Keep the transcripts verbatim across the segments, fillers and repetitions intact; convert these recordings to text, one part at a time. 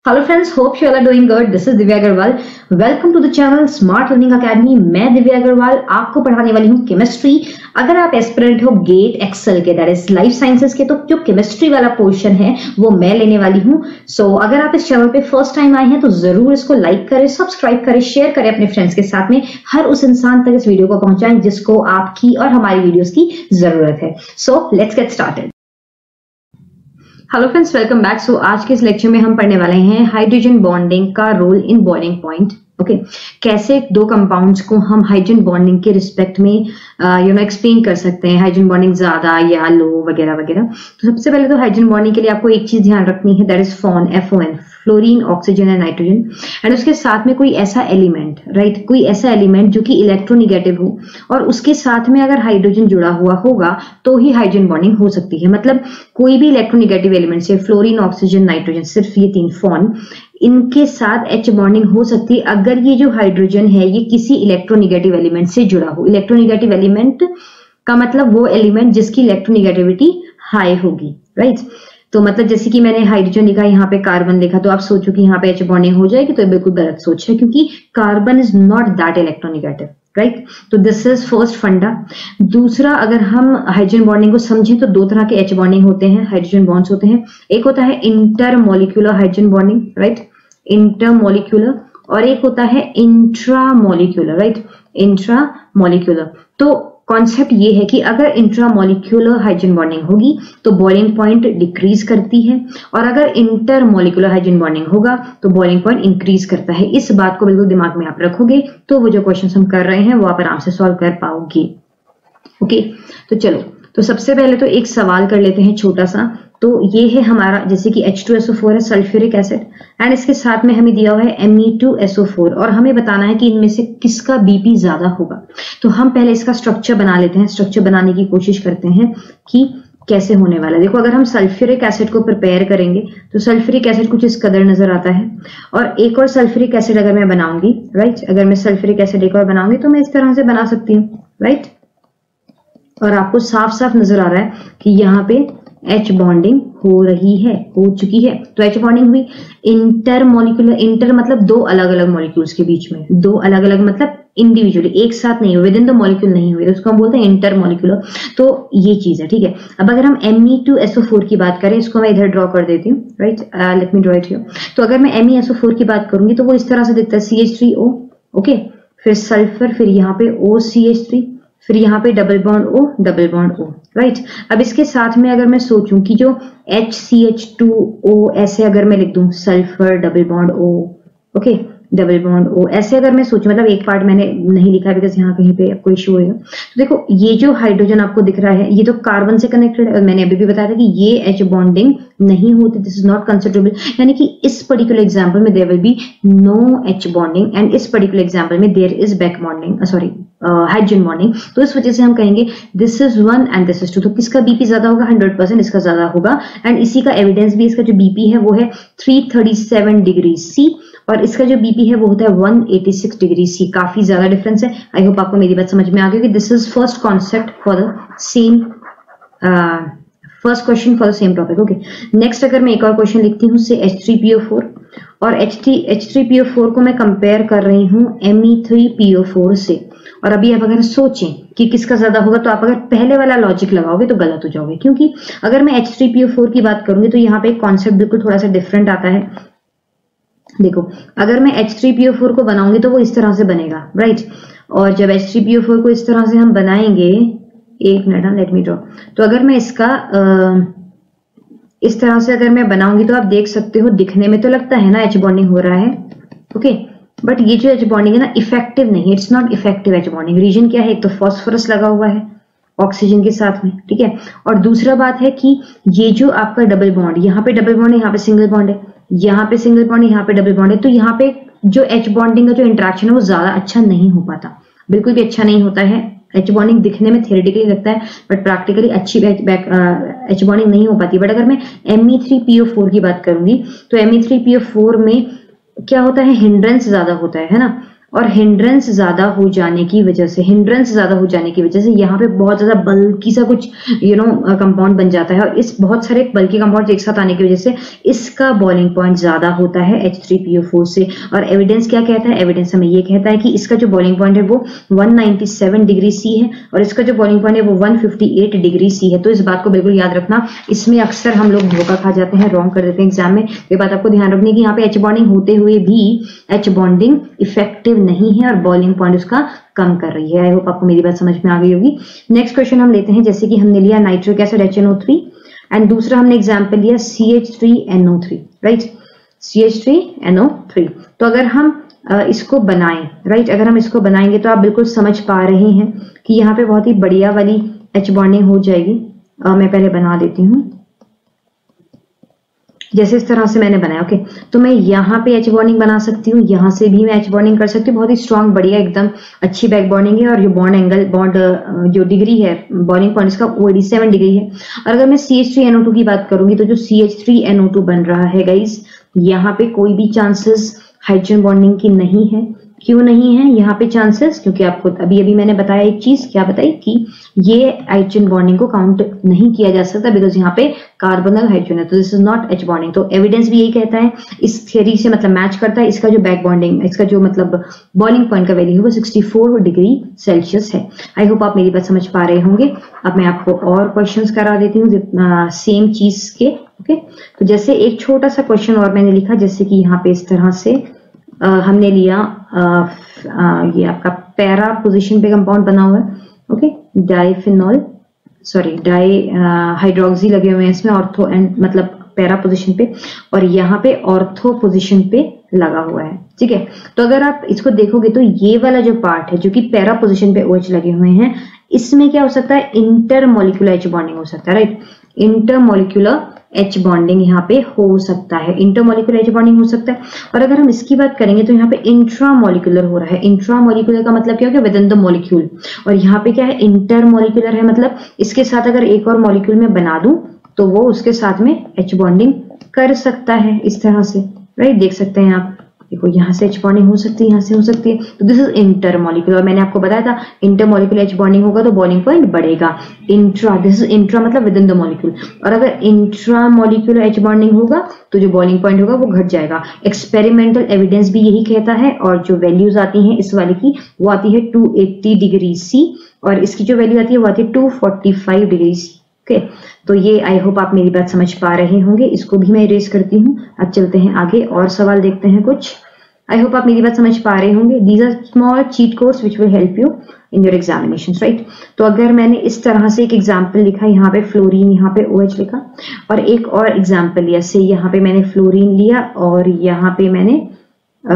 Hello friends, hope you all are doing good. This is Divya Agarwal. Welcome to the channel smart learning academy. मैं दिव्या अग्रवाल आपको पढ़ाने वाली हूँ chemistry. अगर आप एस्पिरेंट हो गेट एक्सेल के, दैट इज लाइफ साइंसेस के, तो जो केमिस्ट्री वाला पोर्शन है वो मैं लेने वाली हूँ। सो so, अगर आप इस चैनल पे फर्स्ट टाइम आए हैं तो जरूर इसको लाइक करें, सब्सक्राइब करें, शेयर करें अपने फ्रेंड्स के साथ में। हर उस इंसान तक इस वीडियो को पहुंचाएं जिसको आपकी और हमारी वीडियोस की जरूरत है। So let's get started. Hello friends, welcome back. So आज के इस लेक्चर में हम पढ़ने वाले हैं हाइड्रोजन बॉन्डिंग का role in boiling point. Okay, कैसे दो कंपाउंड्स को हम हाइड्रोजन बॉन्डिंग के रिस्पेक्ट में यू नो एक्सप्लेन कर सकते हैं, हाइड्रोजन बॉन्डिंग ज्यादा या लो वगैरह वगैरह। तो सबसे पहले तो हाइड्रोजन बॉन्डिंग के लिए आपको एक चीज ध्यान रखनी है, that is FON, F O N, fluorine, oxygen and nitrogen. And उसके साथ में कोई ऐसा एलिमेंट, राइट, कोई ऐसा एलिमेंट जो कि इलेक्ट्रोनिगेटिव हो और उसके साथ में अगर हाइड्रोजन जुड़ा हुआ होगा तो ही हाइड्रोजन बॉन्डिंग हो सकती है। मतलब कोई भी इलेक्ट्रोनिगेटिव एलिमेंट से फ्लोरीन, ऑक्सीजन, नाइट्रोजन, सिर्फ ये तीन फॉन, इनके साथ एच बॉन्डिंग हो सकती है अगर ये जो हाइड्रोजन है ये किसी इलेक्ट्रोनिगेटिव एलिमेंट से जुड़ा हो। इलेक्ट्रोनिगेटिव एलिमेंट का मतलब वो एलिमेंट जिसकी इलेक्ट्रोनिगेटिविटी हाई होगी, राइट। तो मतलब जैसे कि मैंने हाइड्रोजन लिखा, यहाँ पे कार्बन लिखा, तो आप सोचो कि यहाँ पे एच बॉन्डिंग हो जाएगी, तो बिल्कुल गलत सोच है क्योंकि carbon is not that electronegative, right. तो दिस इज फर्स्ट फंडा। दूसरा, अगर हम हाइड्रोजन बॉन्डिंग को समझें तो दो तरह के एच बॉन्डिंग होते हैं, हाइड्रोजन बॉन्ड्स होते हैं। एक होता है intermolecular hydrogen bonding, right, intermolecular, और एक होता है इंट्रामोलिक्यूलर, राइट, इंट्रामोलिक्यूलर। तो कॉन्सेप्ट ये है कि अगर इंट्रामोलिक्यूलर हाइड्रोजन बॉन्डिंग होगी तो बॉइलिंग पॉइंट डिक्रीज करती है, और अगर इंटरमोलिक्यूलर हाइड्रोजन बॉन्डिंग होगा तो बॉइलिंग पॉइंट इंक्रीज करता है। इस बात को बिल्कुल दिमाग में आप रखोगे तो वो जो क्वेश्चन हम कर रहे हैं वो आप आराम से सॉल्व कर पाओगे। ओके, तो चलो, तो सबसे पहले तो एक सवाल कर लेते हैं छोटा सा। तो ये है हमारा, जैसे कि H two S O four है, सल्फ्यूरिक एसिड, एंड इसके साथ में हमें दिया हुआ है M E two S O four, और हमें बताना है कि इनमें से किसका बीपी ज्यादा होगा। तो हम पहले इसका स्ट्रक्चर बना लेते हैं, स्ट्रक्चर बनाने की कोशिश करते हैं कि कैसे होने वाला है। देखो, अगर हम सल्फ्यूरिक एसिड को प्रिपेयर करेंगे तो सल्फ्यूरिक एसिड कुछ इस कदर नजर आता है, और एक और सल्फ्यूरिक एसिड अगर मैं बनाऊंगी, राइट, अगर मैं सल्फ्यूरिक एसिड एक और बनाऊंगी तो मैं इस तरह से बना सकती हूँ, राइट। और आपको साफ साफ नजर आ रहा है कि यहाँ पे एच बॉन्डिंग हो रही है, हो चुकी है। तो एच बॉन्डिंग हुई। इंटरमोलिक्यूलर, इंटर मतलब दो अलग अलग मॉलिक्यूल्स के बीच में, दो अलग अलग मतलब इंडिविजुअली, एक साथ नहीं, विद इन द मॉलिक्यूल नहीं हुई, तो उसको हम बोलते हैं इंटरमोलिक्यूलर। तो ये चीज है, ठीक है। अब अगर हम M E two S O four की बात करें, इसको मैं इधर ड्रॉ कर देती हूँ, right, let me draw it here. तो अगर मैं M E S O four की बात करूंगी तो वो इस तरह से दिखता है, C H three O, okay, फिर सल्फर, फिर यहाँ पे ओ सी एच थ्री, फिर यहाँ पे double bond O, double bond O, right. अब इसके साथ में अगर मैं सोचूं कि जो H C H two O ऐसे अगर मैं लिख दूं, sulphur double bond O, okay, double bond O, ऐसे अगर मैं सोचूं, मतलब एक पार्ट मैंने नहीं लिखा बिकॉज यहाँ कहीं पे कोई इशू होगा। तो देखो, ये जो हाइड्रोजन आपको दिख रहा है ये तो कार्बन से कनेक्टेड है, मैंने अभी भी बताया था कि ये एच बॉन्डिंग नहीं होती, दिस इज नॉट कंसिडरेबल, यानी कि इस पर्टिकुलर एग्जांपल में there will be no H bonding, and इस पर्टिकुलर एग्जांपल में there is back bonding, sorry hydrogen bonding. तो इस वजह से हम कहेंगे this is one and this is two. तो किसका बीपी ज्यादा होगा? हंड्रेड परसेंट इसका ज्यादा होगा। एंड इसी का एविडेंस भी, इसका जो बीपी है वो है three thirty seven degree C, और इसका जो बीपी है वो होता है one eighty six degree C. काफी ज्यादा डिफरेंस है। आई होप आपको मेरी बात समझ में आ गई कि this is first concept for the same, first question for the same topic. Okay, next अगर मैं एक और क्वेश्चन लिखती हूँ से H three P O four, और H three H three P O four को मैं कंपेयर कर रही हूँ M E three P O four से। और अभी आप अगर सोचें कि किसका ज्यादा होगा तो आप अगर पहले वाला लॉजिक लगाओगे तो गलत हो जाओगे, क्योंकि अगर मैं H three P O four की बात करूंगी तो यहाँ पे एक कॉन्सेप्ट बिल्कुल थोड़ा सा डिफरेंट आता है। देखो, अगर मैं H three P O four को बनाऊंगी तो वो इस तरह से बनेगा, राइट। और जब H three P O four को इस तरह से हम बनाएंगे, एक मिनट, लेट मी ड्रॉ। तो अगर मैं इसका आ, इस तरह से अगर मैं बनाऊंगी तो आप देख सकते हो, दिखने में तो लगता है ना एच बॉन्डिंग हो रहा है, ओके, बट ये जो एच बॉन्डिंग है ना, इफेक्टिव नहीं, it's not effective H bonding. Reason क्या है? एक तो फॉस्फोरस लगा हुआ है ऑक्सीजन के साथ में, ठीक है, और दूसरा बात है कि ये जो आपका डबल बॉन्ड, यहाँ पे डबल बॉन्ड है, यहाँ पे सिंगल बॉन्ड है, यहाँ पे सिंगल बॉन्ड है, यहाँ पे डबल बॉन्ड है, तो यहाँ पे जो एच बॉन्डिंग का जो इंटरेक्शन है वो ज्यादा अच्छा नहीं हो पाता, बिल्कुल भी अच्छा नहीं होता है। एच बॉन्डिंग दिखने में थियोरेटिकली लगता है बट प्रैक्टिकली अच्छी एच बॉन्डिंग नहीं हो पाती। बट अगर मैं M E three P O four की बात करूंगी तो M E three P O four में क्या होता है, हिंड्रेंस ज्यादा होता है है ना। और हिंड्रेंस ज्यादा हो जाने की वजह से हिंड्रेंस ज्यादा हो जाने की वजह से यहाँ पे बहुत ज्यादा बल्कि सा कुछ यू नो कंपाउंड बन जाता है, और इस बहुत सारे बल्कि कंपाउंड एक साथ आने की वजह से इसका बॉइलिंग पॉइंट ज्यादा होता है H three P O four से। और एविडेंस क्या कहता है, एविडेंस हमें ये कहता है कि इसका जो बॉइलिंग पॉइंट है वो one ninety seven degree C है और इसका जो बॉइलिंग पॉइंट है वो one fifty eight degree C है। तो इस बात को बिल्कुल याद रखना, इसमें अक्सर हम लोग धोखा खा जाते हैं, रॉन्ग कर देते हैं एग्जाम में। ये बात आपको ध्यान रखनी है कि यहाँ पे एच बॉन्डिंग होते हुए भी एच बॉन्डिंग इफेक्टिव नहीं है और बॉइलिंग पॉइंट उसका कम कर रही है। आई होप आपको मेरी बात समझ में आ गई होगी। नेक्स्ट क्वेश्चन हम लेते हैं, जैसे कि हमने लिया nitric acid H N O three and दूसरा हमने एग्जाम्पल लिया C H three N O three, right, C H three N O three. तो अगर हम इसको बनाएं, राइट, अगर हम इसको बनाएंगे तो आप बिल्कुल समझ पा रहे हैं कि यहाँ पे बहुत ही बढ़िया वाली एच बॉन्डिंग हो जाएगी। आ, मैं पहले बना देती हूँ जैसे इस तरह से मैंने बनाया। ओके, तो मैं यहाँ पे एच बॉन्डिंग बना सकती हूँ, यहाँ से भी मैं एच बॉन्डिंग कर सकती हूँ। बहुत ही स्ट्रांग, बढ़िया, एकदम अच्छी बैक बॉन्डिंग है और जो बॉन्ड एंगल बॉन्ड जो डिग्री है बॉन्डिंग पॉइंट इसका वो एटी सेवन डिग्री है। और अगर मैं C H three N O two की बात करूंगी तो जो C H three N O two बन रहा है गाइज, यहाँ पे कोई भी चांसेस हाइड्रोजन बॉन्डिंग की नहीं है। क्यों नहीं है यहाँ पे चांसेस? क्योंकि आपको अभी अभी मैंने बताया एक चीज, क्या बताई, कि ये हाइड्रोजन बॉन्डिंग को काउंट नहीं किया जा सकता बिकॉज यहाँ पे कार्बोनल हाइड्रोजन है, तो this is not H bonding. तो एविडेंस भी यही कहता है, इस थियरी से मतलब मैच करता है। इसका जो बैक बॉन्डिंग, इसका जो मतलब बॉइलिंग पॉइंट का वैल्यू है वो सिक्सटी फोर डिग्री सेल्सियस है। आई होप आप मेरी बात समझ पा रहे होंगे। अब मैं आपको और क्वेश्चंस करा देती हूँ सेम चीज के। ओके, तो जैसे एक छोटा सा क्वेश्चन और मैंने लिखा, जैसे कि यहाँ पे इस तरह से Uh, हमने लिया uh, uh, ये आपका पैरा पोजीशन पे कंपाउंड बना हुआ है। Okay, diphenol sorry di hydroxy लगे हुए हैं इसमें ऑर्थो एंड मतलब पैरा पोजीशन पे, और यहाँ पे ऑर्थो पोजीशन पे लगा हुआ है। ठीक है, तो अगर आप इसको देखोगे तो ये वाला जो पार्ट है जो कि पैरा पोजीशन पे OH लगे हुए हैं, इसमें क्या हो सकता है, इंटरमोलिकुलर एच बॉन्डिंग हो सकता है, राइट, इंटरमोलिकुलर एच बॉन्डिंग यहाँ पे हो सकता है, इंटरमोलिकुलर एच बॉन्डिंग हो सकता है। और अगर हम इसकी बात करेंगे तो यहाँ पे इंट्रामोलिकुलर हो रहा है। इंट्रामोलिकुलर का मतलब क्या हो गया, विद इन द मॉलिक्यूल, और यहाँ पे क्या है, इंटरमोलिकुलर है, मतलब इसके साथ अगर एक और मॉलिक्यूल में बना दूं तो वो उसके साथ में एच बॉन्डिंग कर सकता है इस तरह से, राइट, देख सकते हैं आप, देखो यहाँ से एच बॉन्डिंग हो सकती है, यहाँ से हो सकती है, तो दिस इज इंटरमोलिकुलर। मैंने आपको बताया था इंटरमोलिकुलर एच बॉन्डिंग होगा तो बॉन्डिंग पॉइंट बढ़ेगा। इंट्रा, दिस इज इंट्रा मतलब विद इन द मॉलिक्यूल, और अगर इंट्रामोलिकुलर एच बॉन्डिंग होगा तो जो बॉन्डिंग पॉइंट होगा वो घट जाएगा। एक्सपेरिमेंटल एविडेंस भी यही कहता है, और जो वैल्यूज आती हैं इस वाले की वो आती है टू एटी डिग्री सी, और इसकी जो वैल्यू आती है वो आती है two forty five degree C. Okay, तो ये आई होप आप मेरी बात समझ पा रहे होंगे। इसको भी मैं इरेज करती हूँ। अब चलते हैं आगे और सवाल देखते हैं कुछ। आई होप आप मेरी बात समझ पा रहे होंगे। These are small cheat codes which will help you in your examination, right. तो अगर मैंने इस तरह से एक एग्जाम्पल लिखा, यहाँ पे फ्लोरीन, यहाँ पे OH लिखा, और एक और एग्जाम्पल लिया, से यहाँ पे मैंने फ्लोरीन लिया और यहाँ पे मैंने आ,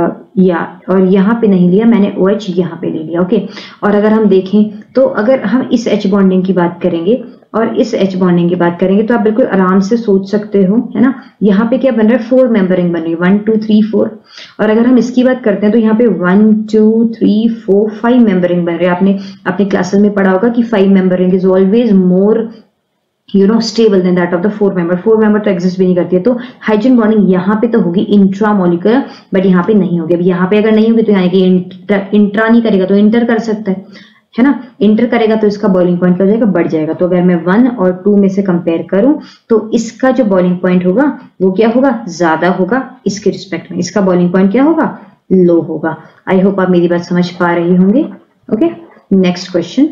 या और यहाँ पे नहीं लिया मैंने, OH यहाँ पे ले लिया। ओके, और अगर हम देखें तो अगर हम इस एच बॉन्डिंग की बात करेंगे और इस एच बॉन्डिंग की बात करेंगे तो आप बिल्कुल आराम से सोच सकते हो, है ना। यहाँ पे क्या बन रहा है, फोर मेंबरिंग बन रही है, वन टू थ्री फोर, और अगर हम इसकी बात करते हैं तो यहाँ पे one two three four five member ring बन रही है। आपने अपने क्लासेस में पढ़ा होगा कि five member ring is always more you know stable than that of the four member. Four member तो एग्जिस्ट भी नहीं करती है, तो हाइड्रोजन बॉन्डिंग यहाँ पे तो होगी इंट्रामोलिकुलर, बट यहाँ पे नहीं होगी। अब यहाँ पे अगर नहीं होगी तो यहाँ की इंटर, इंट्रा नहीं करेगा तो इंटर कर सकता है, है ना। इंटर करेगा तो इसका बॉइलिंग पॉइंट क्या हो जाएगा, बढ़ जाएगा। तो अगर मैं वन और टू में से कंपेयर करूं तो इसका जो बॉइलिंग पॉइंट होगा वो क्या होगा, ज्यादा होगा इसके रिस्पेक्ट में, इसका बॉइलिंग पॉइंट क्या होगा, लो होगा। आई होप आप मेरी बात समझ पा रहे होंगे। ओके, नेक्स्ट क्वेश्चन,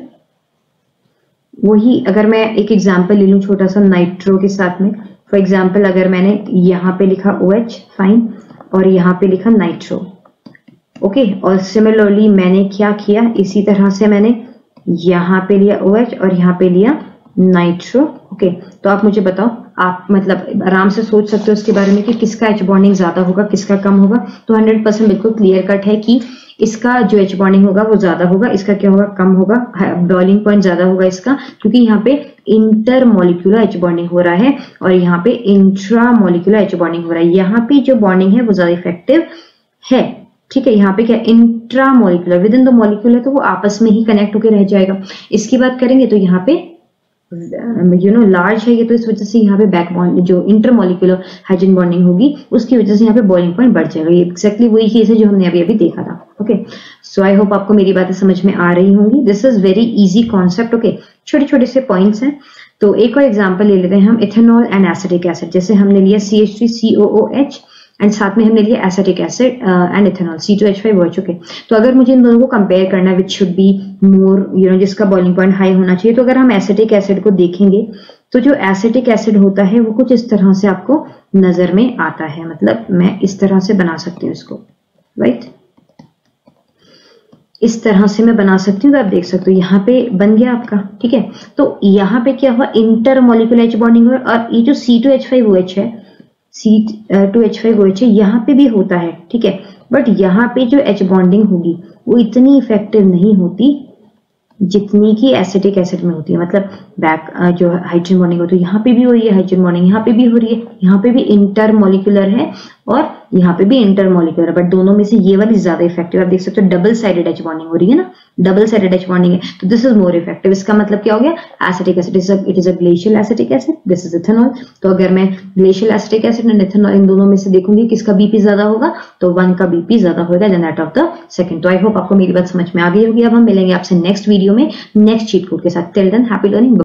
वही अगर मैं एक एग्जाम्पल ले लूं छोटा सा नाइट्रो के साथ में। फॉर एग्जाम्पल अगर मैंने यहाँ पे लिखा OH फाइन और यहाँ पे लिखा नाइट्रो, ओके okay, और सिमिलरली मैंने क्या किया, इसी तरह से मैंने यहाँ पे लिया OH और यहाँ पे लिया नाइट्रो। ओके, तो आप मुझे बताओ, आप मतलब आराम से सोच सकते हो इसके बारे में कि किसका एच बॉन्डिंग ज्यादा होगा, किसका कम होगा। तो हंड्रेड परसेंट बिल्कुल क्लियर कट है कि इसका जो एच बॉन्डिंग होगा वो ज्यादा होगा, इसका क्या होगा, कम होगा। बॉइलिंग पॉइंट ज्यादा होगा इसका, क्योंकि यहाँ पे इंटर मॉलिक्यूलर एच बॉन्डिंग हो रहा है और यहाँ पे इंट्रा मॉलिक्यूलर एच बॉन्डिंग हो रहा है। यहाँ पे जो बॉन्डिंग है वो ज्यादा इफेक्टिव है, ठीक है। यहाँ पे क्या, intra molecular, within the molecule है तो वो आपस में ही कनेक्ट होकर रह जाएगा। इसकी बात करेंगे तो यहाँ पे यू नो लार्ज है ये, तो इस वजह से यहाँ पे बैक बॉन्ड जो इंटरमोलिकुलर हाइड्रोजन बॉन्डिंग होगी उसकी वजह से यहाँ पे बॉइलिंग पॉइंट बढ़ जाएगा। ये एक्जैक्टली वही चीज है जो हमने अभी अभी देखा था। ओके, सो आई होप आपको मेरी बातें समझ में आ रही होंगी। This is very easy concept. Okay, छोटे छोटे से पॉइंट्स हैं। तो एक और एग्जाम्पल ले लेते हैं हम, इथेनॉल एंड एसिटिक एसिड। जैसे हमने लिया C H three C O O H and साथ में हमने लिया acetic acid and ethanol C two H five O H. Okay, तो अगर मुझे इन दोनों को कंपेयर करना है which should be more you know जिसका बॉइलिंग पॉइंट हाई होना चाहिए, तो अगर हम एसिटिक एसिड को देखेंगे तो जो एसिटिक एसिड होता है वो कुछ इस तरह से आपको नजर में आता है। मतलब मैं इस तरह से बना सकती हूँ इसको, राइट right? इस तरह से मैं बना सकती हूँ। तो आप देख सकते हो यहाँ पे बन गया आपका, ठीक है। तो यहाँ पे क्या हुआ, इंटरमोलिकुलर एच बॉन्डिंग हुआ। और ये जो C two H five O H है, C two H five O H है, यहाँ पे भी होता है, ठीक है। बट यहाँ पे जो एच बॉन्डिंग होगी वो इतनी इफेक्टिव नहीं होती जितनी की एसिटिक एसिड में होती है। मतलब बैक जो हाइड्रोजन बॉन्डिंग होती है यहाँ पे भी हो रही है, हाइड्रोजन बॉन्डिंग यहाँ पे भी हो रही है, यहाँ पे भी इंटरमोलिकुलर है और यहाँ पे भी इंटरमोलिकुलर है। बट दोनों में से ये वाली ज्यादा इफेक्टिव। आप देख सकते हो डबल साइडेड एच बॉन्डिंग हो रही है ना, डबल साइडेड एच बॉन्डिंग है, तो दिस इज मोर इफेक्टिव। इसका मतलब क्या हो गया, acetic acid it is a glacial acetic acid, this is ethanol. तो अगर मैं glacial acetic acid and ethanol इन दोनों में से देखूंगी किसका बीपी ज्यादा होगा, तो वन का बीपी ज्यादा होगा than that of the second. तो आई होप आपको मेरी बात समझ में आ गई होगी। अब हम मिलेंगे आपसे नेक्स्ट वीडियो में नेक्स्ट चीट कोड के साथ। Till then happy learning.